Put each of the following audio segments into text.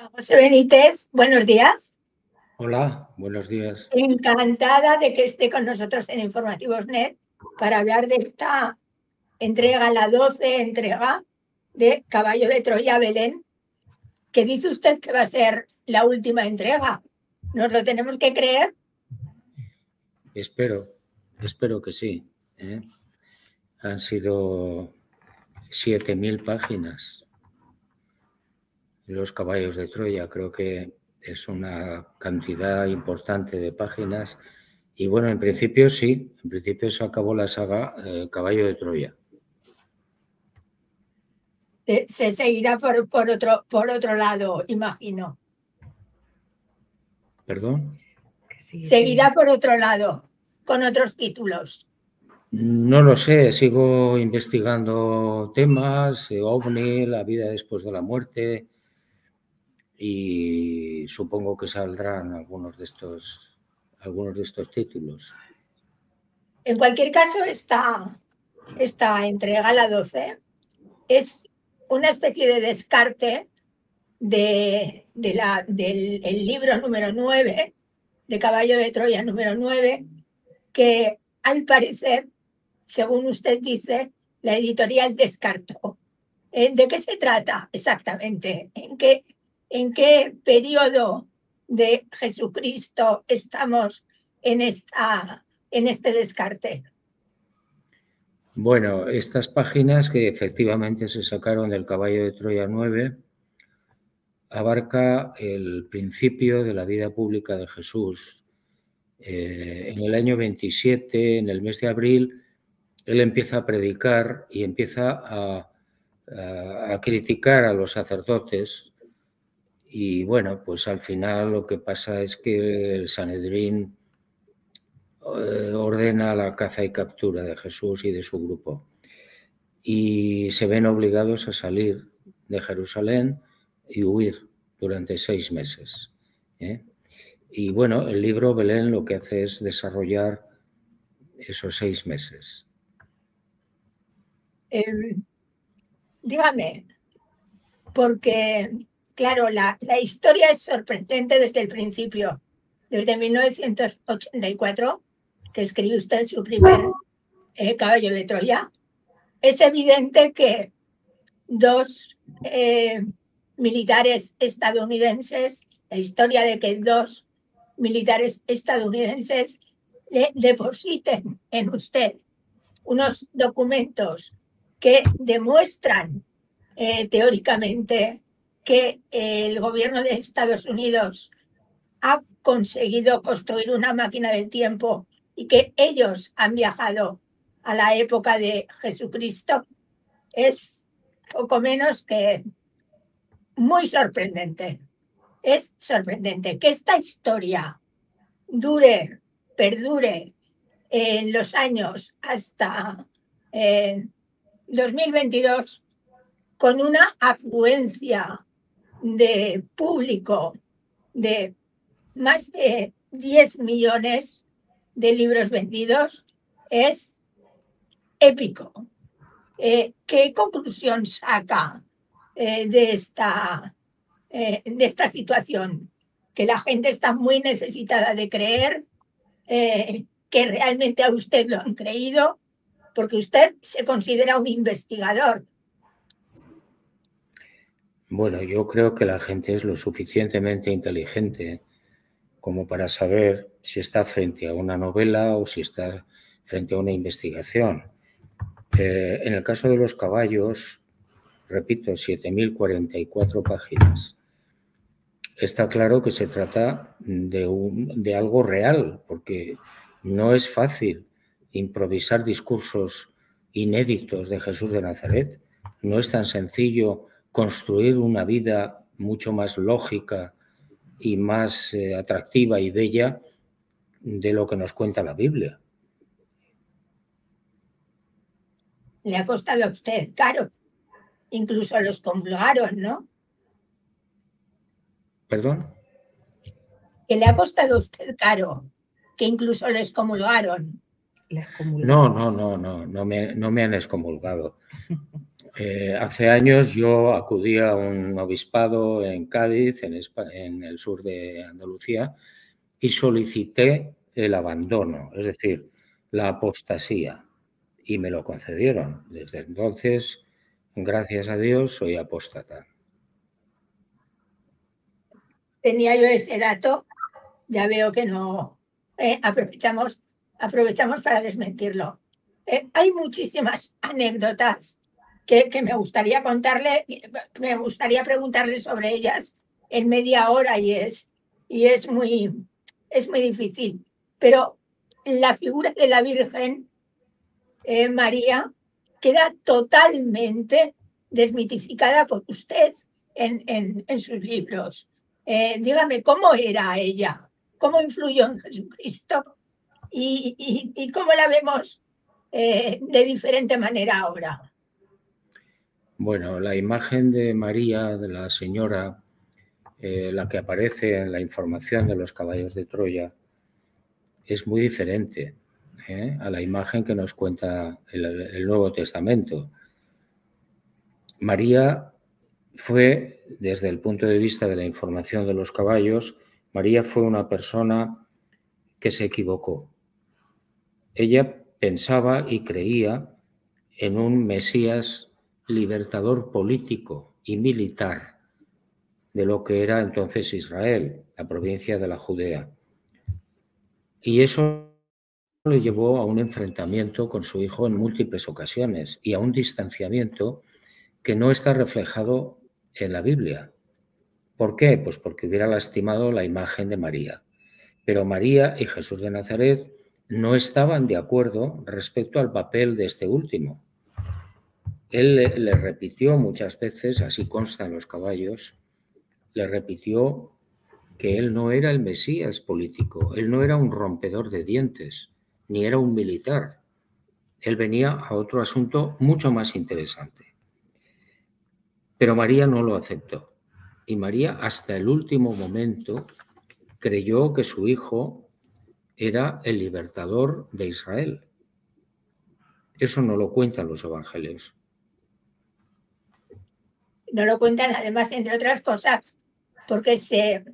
José Benítez, buenos días. Hola, buenos días. Encantada de que esté con nosotros en Informativos.net para hablar de esta entrega, la 12 entrega de Caballo de Troya Belén, que dice usted que va a ser la última entrega. ¿Nos lo tenemos que creer? Espero que sí. Han sido 7.000 páginas. Los caballos de Troya, creo que es una cantidad importante de páginas. Y bueno, en principio sí, en principio se acabó la saga Caballo de Troya. Se seguirá por otro lado, imagino. ¿Perdón? Seguirá por otro lado, con otros títulos. No lo sé, sigo investigando temas, OVNI, la vida después de la muerte, y supongo que saldrán algunos de estos títulos. En cualquier caso, esta entrega, la 12, es una especie de descarte del libro número 9, de Caballo de Troya número 9, que al parecer, según usted dice, la editorial descartó. ¿De qué se trata exactamente? ¿En qué periodo de Jesucristo estamos en este descarte? Bueno, estas páginas que efectivamente se sacaron del Caballo de Troya 9 abarca el principio de la vida pública de Jesús. En el año 27, en el mes de abril, él empieza a predicar y empieza a criticar a los sacerdotes. Y bueno, pues al final lo que pasa es que el Sanedrín ordena la caza y captura de Jesús y de su grupo. Y se ven obligados a salir de Jerusalén y huir durante 6 meses. Y bueno, el libro Belén lo que hace es desarrollar esos 6 meses. Dígame, porque, claro, la historia es sorprendente desde el principio. Desde 1984, que escribe usted su primer Caballo de Troya, es evidente que dos militares estadounidenses, la historia de que dos militares estadounidenses le depositen en usted unos documentos que demuestran teóricamente que el gobierno de Estados Unidos ha conseguido construir una máquina del tiempo y que ellos han viajado a la época de Jesucristo, es poco menos que muy sorprendente. Es sorprendente que esta historia perdure en los años hasta 2022 con una afluencia de público de más de 10 millones de libros vendidos. Es épico. ¿Qué conclusión saca de esta situación? Que la gente está muy necesitada de creer, que realmente a usted lo han creído, porque usted se considera un investigador. Bueno, yo creo que la gente es lo suficientemente inteligente como para saber si está frente a una novela o si está frente a una investigación. En el caso de los caballos, repito, 7.044 páginas. Está claro que se trata de algo real, porque no es fácil improvisar discursos inéditos de Jesús de Nazaret. No es tan sencillo construir una vida mucho más lógica y más atractiva y bella de lo que nos cuenta la Biblia. Le ha costado a usted caro. Incluso los comulgaron, ¿no? ¿Perdón? Que le ha costado a usted caro, que incluso les excomulgaron. No me han excomulgado. Hace años yo acudí a un obispado en Cádiz, en el sur de Andalucía, y solicité el abandono, es decir, la apostasía, y me lo concedieron. Desde entonces, gracias a Dios, soy apóstata. Tenía yo ese dato, ya veo que no. Aprovechamos para desmentirlo. Hay muchísimas anécdotas que me gustaría contarle, me gustaría preguntarle sobre ellas en media hora y es muy difícil. Pero la figura de la Virgen María queda totalmente desmitificada por usted en sus libros. Dígame, ¿cómo era ella? ¿Cómo influyó en Jesucristo? ¿Y cómo la vemos de diferente manera ahora? Bueno, la imagen de María, de la señora, la que aparece en la información de los caballos de Troya, es muy diferente a la imagen que nos cuenta el Nuevo Testamento. María fue, desde el punto de vista de la información de los caballos, María fue una persona que se equivocó. Ella pensaba y creía en un Mesías libertador político y militar de lo que era entonces Israel, la provincia de la Judea. Y eso le llevó a un enfrentamiento con su hijo en múltiples ocasiones y a un distanciamiento que no está reflejado en la Biblia. ¿Por qué? Pues porque hubiera lastimado la imagen de María. Pero María y Jesús de Nazaret no estaban de acuerdo respecto al papel de este último. Él le repitió muchas veces, así consta en los caballos, le repitió que él no era el Mesías político, él no era un rompedor de dientes, ni era un militar. Él venía a otro asunto mucho más interesante. Pero María no lo aceptó. Y María, hasta el último momento, creyó que su hijo era el libertador de Israel. Eso no lo cuentan los evangelios. No lo cuentan, además, entre otras cosas, porque se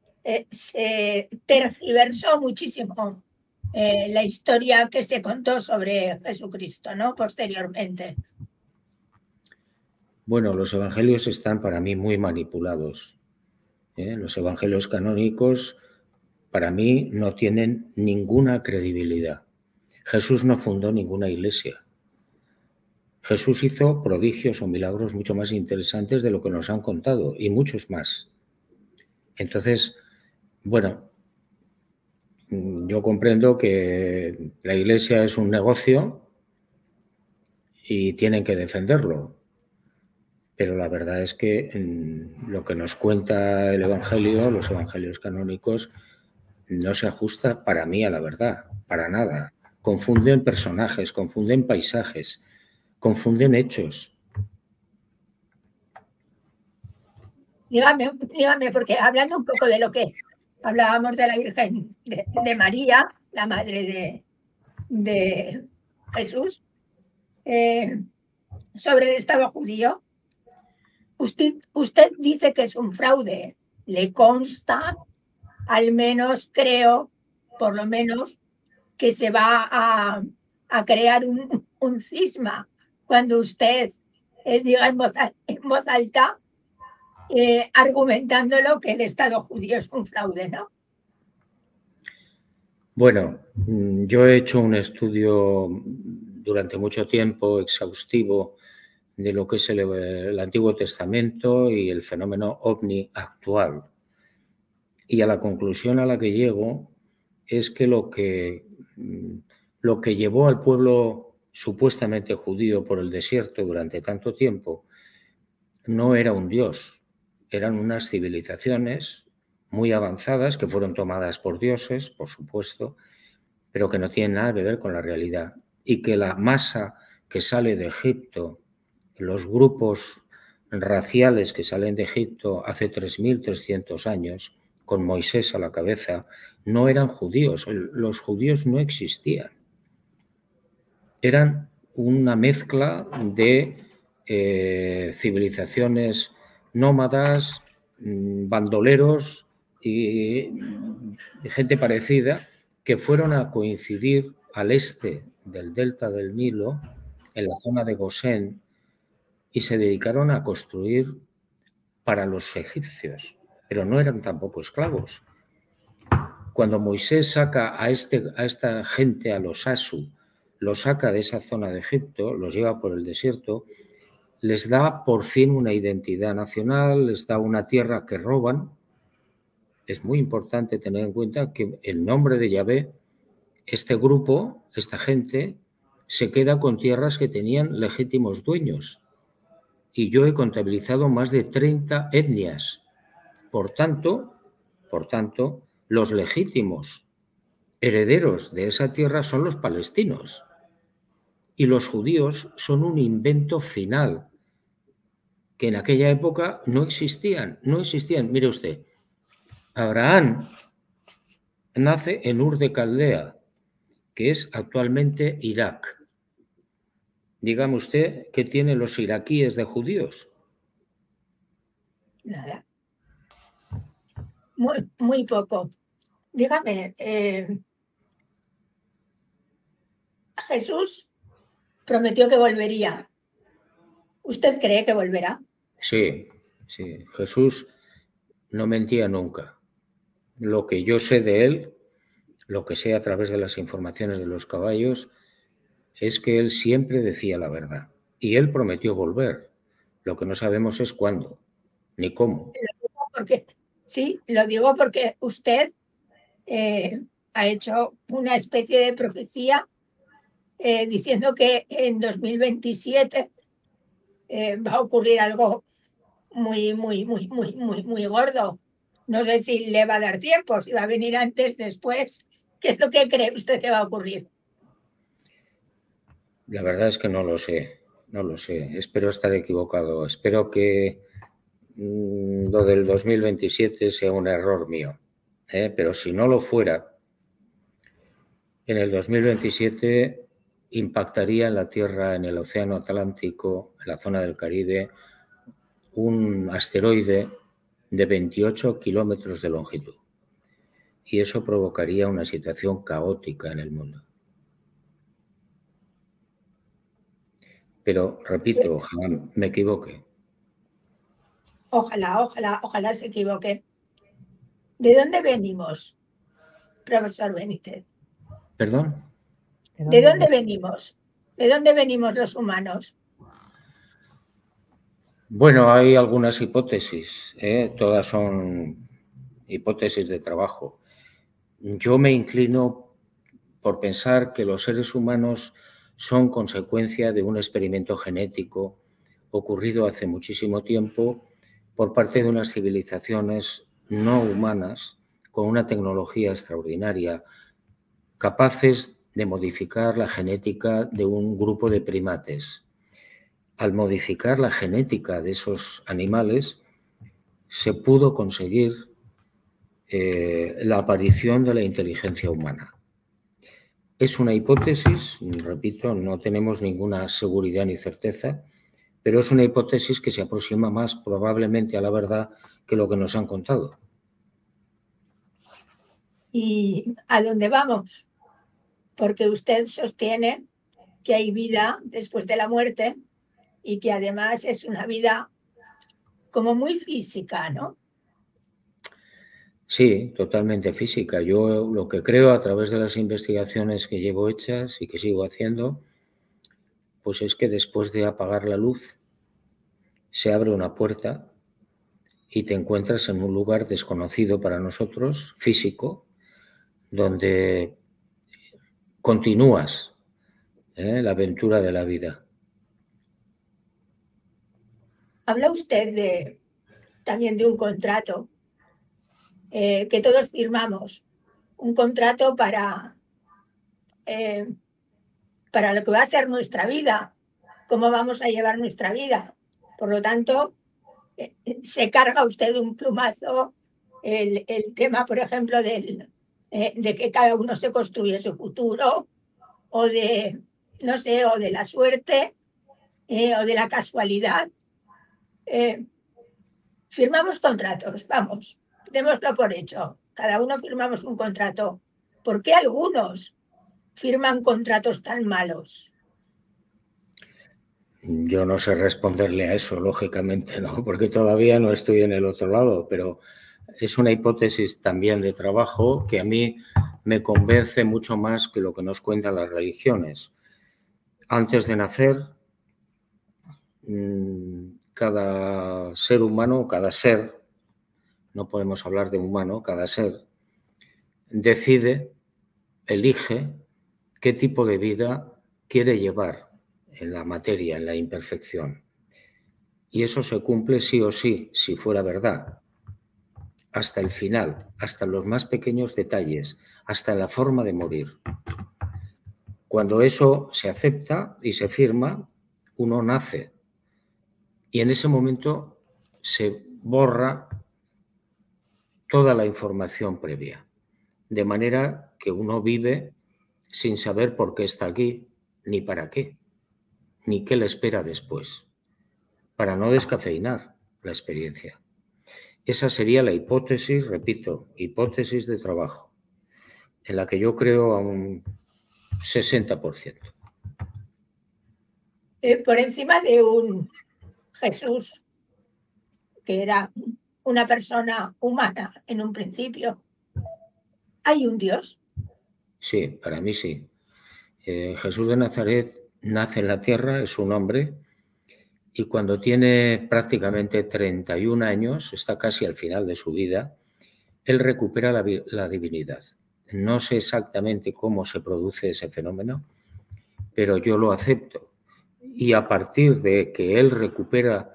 tergiversó muchísimo la historia que se contó sobre Jesucristo, ¿no? Posteriormente. Bueno, los evangelios están para mí muy manipulados. Los evangelios canónicos para mí no tienen ninguna credibilidad. Jesús no fundó ninguna iglesia. Jesús hizo prodigios o milagros mucho más interesantes de lo que nos han contado y muchos más. Entonces, bueno, yo comprendo que la iglesia es un negocio y tienen que defenderlo. Pero la verdad es que lo que nos cuenta el Evangelio, los evangelios canónicos, no se ajusta para mí a la verdad, para nada. Confunden personajes, confunden paisajes, confunden hechos. Dígame, porque hablando un poco de lo que hablábamos de la Virgen de María, la madre de Jesús, sobre el Estado judío, usted dice que es un fraude. Le consta, al menos creo, por lo menos, que se va a crear un cisma cuando usted diga en voz alta, argumentándolo, que el Estado judío es un fraude, ¿no? Bueno, yo he hecho un estudio durante mucho tiempo exhaustivo de lo que es el Antiguo Testamento y el fenómeno ovni actual. Y a la conclusión a la que llego es que lo que llevó al pueblo supuestamente judío por el desierto durante tanto tiempo no era un dios, eran unas civilizaciones muy avanzadas que fueron tomadas por dioses, por supuesto, pero que no tienen nada que ver con la realidad. Y que la masa que sale de Egipto, los grupos raciales que salen de Egipto hace 3.300 años, con Moisés a la cabeza, no eran judíos. Los judíos no existían. Eran una mezcla de civilizaciones nómadas, bandoleros y gente parecida que fueron a coincidir al este del delta del Nilo, en la zona de Gosén, y se dedicaron a construir para los egipcios, pero no eran tampoco esclavos. Cuando Moisés saca a esta gente, a los Asu, los saca de esa zona de Egipto, los lleva por el desierto, les da por fin una identidad nacional, les da una tierra que roban. Es muy importante tener en cuenta que el nombre de Yahvé, este grupo, esta gente, se queda con tierras que tenían legítimos dueños. Y yo he contabilizado más de 30 etnias. Por tanto, los legítimos herederos de esa tierra son los palestinos. Y los judíos son un invento final, que en aquella época no existían. Mire usted, Abraham nace en Ur de Caldea, que es actualmente Irak. Dígame usted qué tienen los iraquíes de judíos. Nada. Muy poco. Dígame, Jesús prometió que volvería. ¿Usted cree que volverá? Sí. Jesús no mentía nunca. Lo que yo sé de él, lo que sé a través de las informaciones de los caballos, es que él siempre decía la verdad. Y él prometió volver. Lo que no sabemos es cuándo, ni cómo. Lo digo porque usted ha hecho una especie de profecía diciendo que en 2027 va a ocurrir algo muy gordo. No sé si le va a dar tiempo, si va a venir antes, después. ¿Qué es lo que cree usted que va a ocurrir? La verdad es que no lo sé. Espero estar equivocado. Espero que lo del 2027 sea un error mío. Pero si no lo fuera, en el 2027 impactaría en la Tierra, en el Océano Atlántico, en la zona del Caribe, un asteroide de 28 kilómetros de longitud. Y eso provocaría una situación caótica en el mundo. Pero, repito, ojalá me equivoque. Ojalá se equivoque. ¿De dónde venimos, profesor Benítez? ¿Perdón? ¿De dónde venimos? ¿De dónde venimos los humanos? Bueno, hay algunas hipótesis, todas son hipótesis de trabajo. Yo me inclino por pensar que los seres humanos son consecuencia de un experimento genético ocurrido hace muchísimo tiempo por parte de unas civilizaciones no humanas con una tecnología extraordinaria, capaces de modificar la genética de un grupo de primates. Al modificar la genética de esos animales, se pudo conseguir la aparición de la inteligencia humana. Es una hipótesis, repito, no tenemos ninguna seguridad ni certeza, pero es una hipótesis que se aproxima más probablemente a la verdad que lo que nos han contado. ¿Y a dónde vamos? Porque usted sostiene que hay vida después de la muerte y que además es una vida como muy física, ¿no? Sí, totalmente física. Yo lo que creo a través de las investigaciones que llevo hechas y que sigo haciendo, pues es que después de apagar la luz se abre una puerta y te encuentras en un lugar desconocido para nosotros, físico, donde continúas la aventura de la vida. Habla usted también de un contrato que todos firmamos, un contrato para lo que va a ser nuestra vida, cómo vamos a llevar nuestra vida. Por lo tanto, se carga usted de un plumazo el tema, por ejemplo, de que cada uno se construye su futuro, o de, no sé, o de la suerte. o de la casualidad. Firmamos contratos, vamos, démoslo por hecho. Cada uno firmamos un contrato. ¿Por qué algunos firman contratos tan malos? Yo no sé responderle a eso, lógicamente, ¿no? Porque todavía no estoy en el otro lado, pero es una hipótesis también de trabajo que a mí me convence mucho más que lo que nos cuentan las religiones. Antes de nacer, cada ser humano, cada ser, no podemos hablar de humano, cada ser decide, elige qué tipo de vida quiere llevar en la materia, en la imperfección. Y eso se cumple sí o sí, si fuera verdad, hasta el final, hasta los más pequeños detalles, hasta la forma de morir. Cuando eso se acepta y se firma, uno nace. Y en ese momento se borra toda la información previa, de manera que uno vive sin saber por qué está aquí, ni para qué, ni qué le espera después, para no descafeinar la experiencia. Esa sería la hipótesis, repito, hipótesis de trabajo, en la que yo creo a un 60%. Por encima de un Jesús, que era una persona humana en un principio, ¿hay un Dios? Sí, para mí sí. Jesús de Nazaret nace en la tierra, es un hombre, y cuando tiene prácticamente 31 años, está casi al final de su vida, él recupera la divinidad. No sé exactamente cómo se produce ese fenómeno, pero yo lo acepto. Y a partir de que él recupera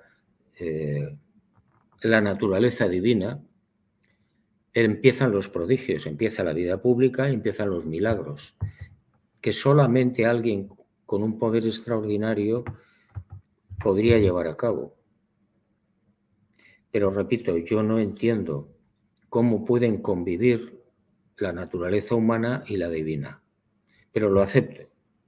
la naturaleza divina, empiezan los prodigios, empieza la vida pública, empiezan los milagros, que solamente alguien con un poder extraordinario podría llevar a cabo. Pero repito, yo no entiendo cómo pueden convivir la naturaleza humana y la divina, pero lo acepto.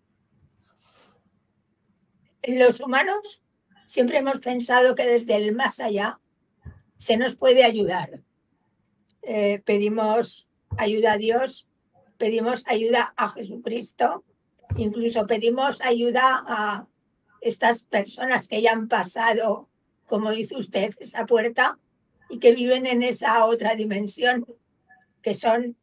Los humanos siempre hemos pensado que desde el más allá se nos puede ayudar. Pedimos ayuda a Dios, pedimos ayuda a Jesucristo, incluso pedimos ayuda a estas personas que ya han pasado, como dice usted, esa puerta y que viven en esa otra dimensión, que son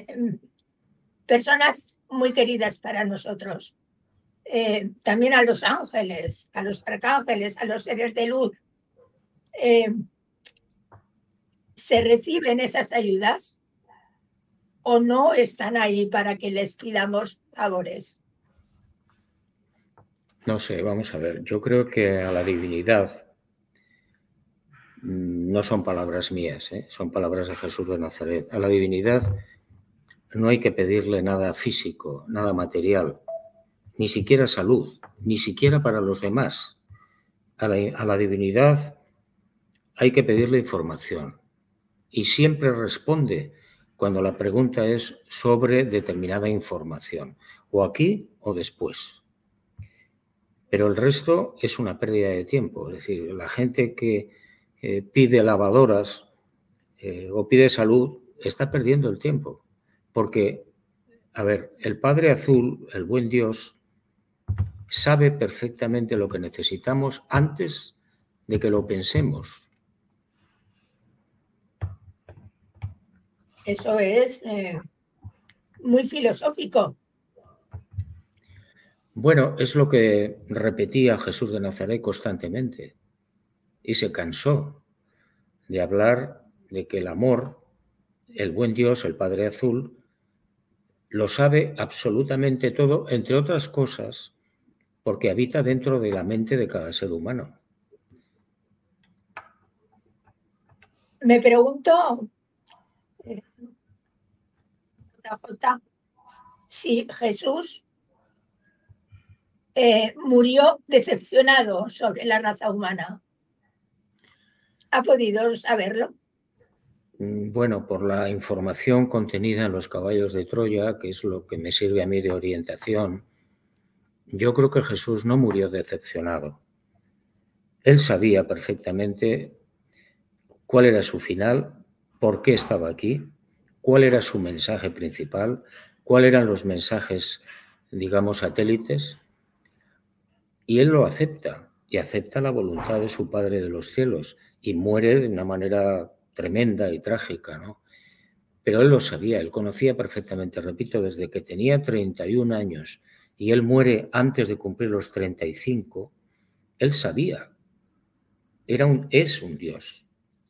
personas muy queridas para nosotros. También a los ángeles, a los arcángeles, a los seres de luz. ¿Se reciben esas ayudas o no están ahí para que les pidamos favores? No sé, vamos a ver. Yo creo que a la divinidad, no son palabras mías, son palabras de Jesús de Nazaret. A la divinidad no hay que pedirle nada físico, nada material, ni siquiera salud, ni siquiera para los demás. A la divinidad hay que pedirle información y siempre responde cuando la pregunta es sobre determinada información, o aquí o después. Pero el resto es una pérdida de tiempo. Es decir, la gente que pide lavadoras o pide salud está perdiendo el tiempo. Porque, a ver, el Padre Azul, el buen Dios, sabe perfectamente lo que necesitamos antes de que lo pensemos. Eso es muy filosófico. Bueno, es lo que repetía Jesús de Nazaret constantemente y se cansó de hablar de que el amor, el buen Dios, el Padre Azul, lo sabe absolutamente todo, entre otras cosas, porque habita dentro de la mente de cada ser humano. Me pregunto, si Jesús murió decepcionado sobre la raza humana. ¿Ha podido saberlo? Bueno, por la información contenida en los caballos de Troya, que es lo que me sirve a mí de orientación, yo creo que Jesús no murió decepcionado. Él sabía perfectamente cuál era su final, por qué estaba aquí, cuál era su mensaje principal, cuáles eran los mensajes, digamos, satélites, y él lo acepta, y acepta la voluntad de su Padre de los cielos, y muere de una manera tremenda y trágica, ¿no? Pero él lo sabía, él conocía perfectamente, repito, desde que tenía 31 años, y él muere antes de cumplir los 35, él sabía, es un Dios.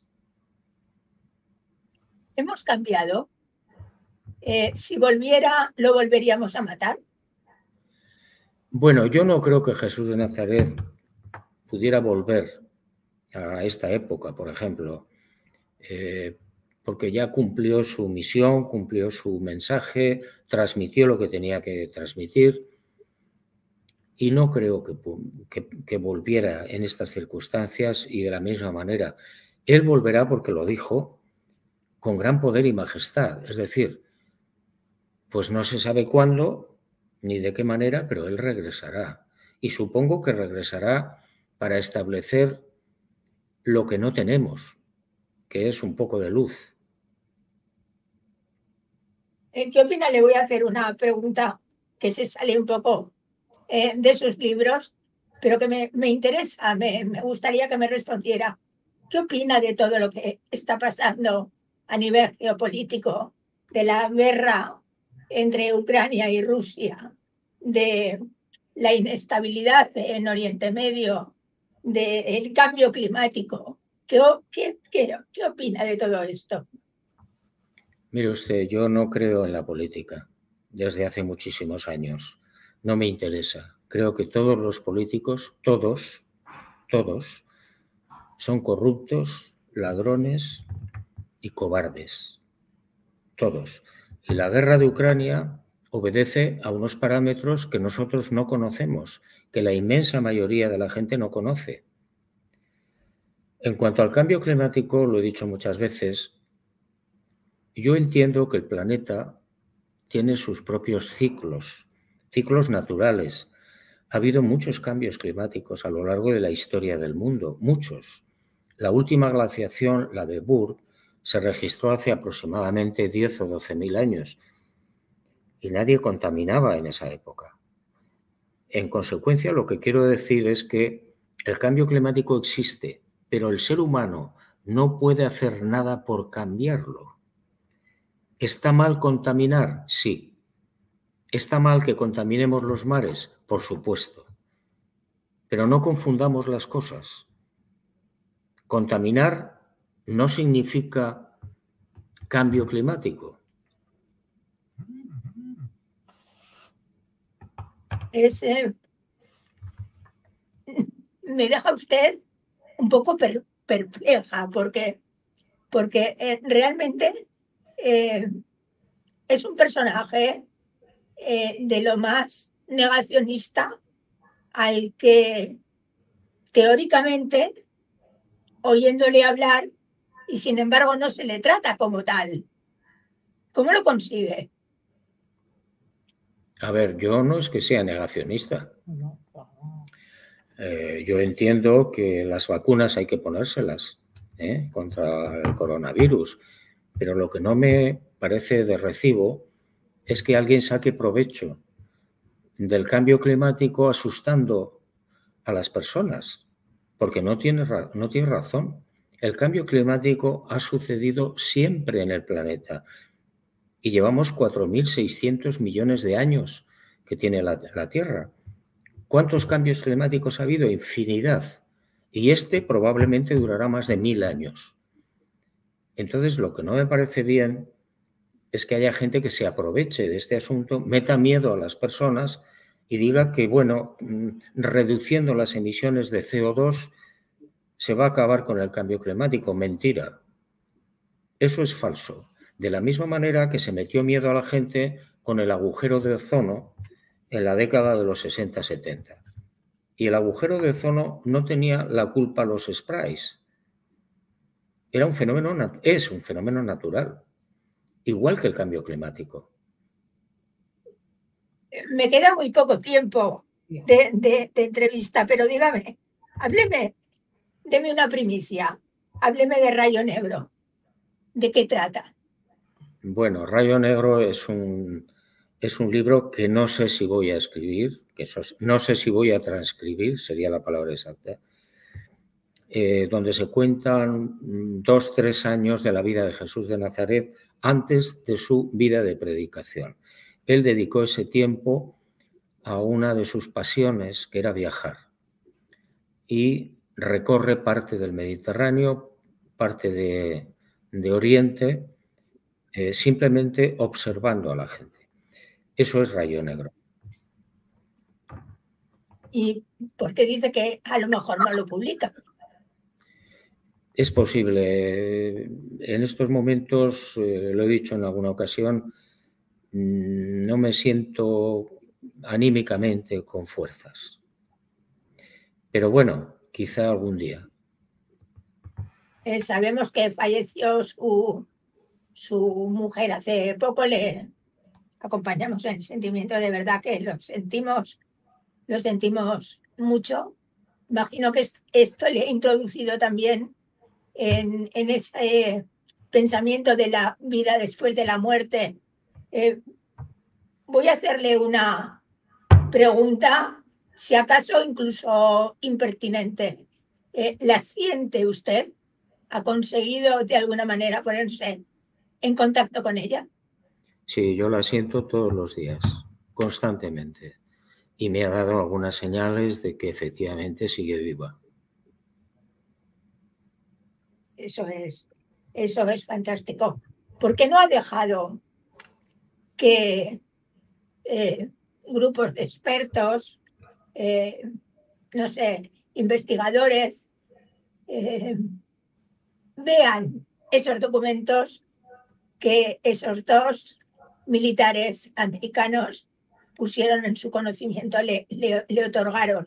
Hemos cambiado. Si volviera, ¿lo volveríamos a matar? Bueno, yo no creo que Jesús de Nazaret pudiera volver a esta época, por ejemplo, porque ya cumplió su misión, cumplió su mensaje, transmitió lo que tenía que transmitir, y no creo que volviera en estas circunstancias y de la misma manera. Él volverá porque lo dijo con gran poder y majestad, es decir, pues no se sabe cuándo ni de qué manera, pero él regresará. Y supongo que regresará para establecer lo que no tenemos, que es un poco de luz. ¿Qué opina? Le voy a hacer una pregunta que se sale un poco de sus libros, pero que me interesa, me gustaría que me respondiera. ¿Qué opina de todo lo que está pasando a nivel geopolítico, de la guerra entre Ucrania y Rusia, de la inestabilidad en Oriente Medio, del cambio climático? ¿Qué opina de todo esto? Mire usted, yo no creo en la política desde hace muchísimos años. No me interesa. Creo que todos los políticos, todos, son corruptos, ladrones y cobardes. Todos. Y la guerra de Ucrania obedece a unos parámetros que nosotros no conocemos, que la inmensa mayoría de la gente no conoce. En cuanto al cambio climático, lo he dicho muchas veces, yo entiendo que el planeta tiene sus propios ciclos naturales. Ha habido muchos cambios climáticos a lo largo de la historia del mundo, muchos. La última glaciación, la de Burke, se registró hace aproximadamente 10 o 12.000 años y nadie contaminaba en esa época. En consecuencia, lo que quiero decir es que el cambio climático existe, pero el ser humano no puede hacer nada por cambiarlo. ¿Está mal contaminar? Sí. ¿Está mal que contaminemos los mares? Por supuesto. Pero no confundamos las cosas. Contaminar no significa cambio climático. Me deja usted un poco perpleja porque realmente es un personaje de lo más negacionista al que teóricamente, oyéndole hablar, y sin embargo no se le trata como tal. ¿Cómo lo consigue? A ver, yo no es que sea negacionista. Yo entiendo que las vacunas hay que ponérselas contra el coronavirus, pero lo que no me parece de recibo es que alguien saque provecho del cambio climático asustando a las personas, porque no tiene razón. El cambio climático ha sucedido siempre en el planeta y llevamos 4.600 millones de años que tiene la Tierra. ¿Cuántos cambios climáticos ha habido? Infinidad. Y este probablemente durará más de 1.000 años. Entonces, lo que no me parece bien es que haya gente que se aproveche de este asunto, meta miedo a las personas y diga que, bueno, reduciendo las emisiones de CO2 se va a acabar con el cambio climático. Mentira. Eso es falso. De la misma manera que se metió miedo a la gente con el agujero de ozono en la década de los 60-70. Y el agujero de ozono no tenía la culpa los sprays. Es un fenómeno natural, igual que el cambio climático. Me queda muy poco tiempo de entrevista, pero dígame, hábleme deme una primicia. Hábleme de Rayo Negro. ¿De qué trata? Bueno, Rayo Negro es un libro que no sé si voy a escribir, no sé si voy a transcribir, sería la palabra exacta, donde se cuentan 2-3 años de la vida de Jesús de Nazaret antes de su vida de predicación. Él dedicó ese tiempo a una de sus pasiones, que era viajar, y recorre parte del Mediterráneo, parte de Oriente, simplemente observando a la gente. Eso es Rayo Negro. ¿Y por qué dice que a lo mejor no lo publica? Es posible. En estos momentos, lo he dicho en alguna ocasión, no me siento anímicamente con fuerzas. Pero bueno, quizá algún día. Sabemos que falleció su mujer hace poco, le acompañamos en el sentimiento, de verdad que lo sentimos mucho. Imagino que esto le ha introducido también en ese pensamiento de la vida después de la muerte. Voy a hacerle una pregunta, si acaso incluso impertinente. ¿La siente usted? ¿Ha conseguido de alguna manera ponerse en contacto con ella? Sí, yo la siento todos los días, constantemente. Y me ha dado algunas señales de que efectivamente sigue viva. Eso es fantástico. ¿Por qué no ha dejado que grupos de expertos, no sé, investigadores, vean esos documentos que esos dos militares americanos pusieron en su conocimiento, le otorgaron?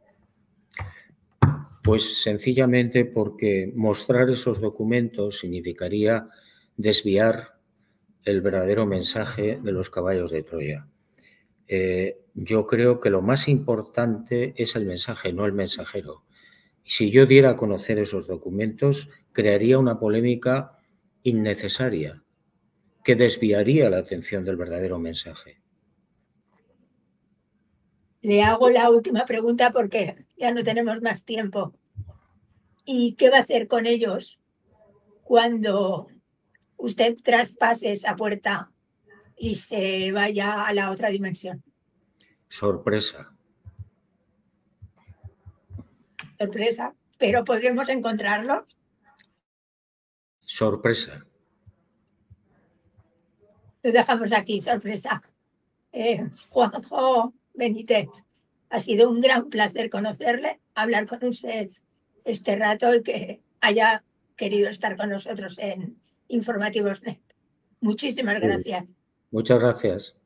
Pues sencillamente porque mostrar esos documentos significaría desviar el verdadero mensaje de los caballos de Troya. Yo creo que lo más importante es el mensaje, no el mensajero. Si yo diera a conocer esos documentos, crearía una polémica innecesaria que desviaría la atención del verdadero mensaje. Le hago la última pregunta porque ya no tenemos más tiempo. ¿Y qué va a hacer con ellos cuando usted traspase esa puerta y se vaya a la otra dimensión? Sorpresa. Sorpresa. ¿Pero podremos encontrarlos? Sorpresa. Lo dejamos aquí, sorpresa. Juanjo Benítez, ha sido un gran placer conocerle, hablar con usted este rato y que haya querido estar con nosotros en Informativos Net. Muchísimas gracias. Muchas gracias.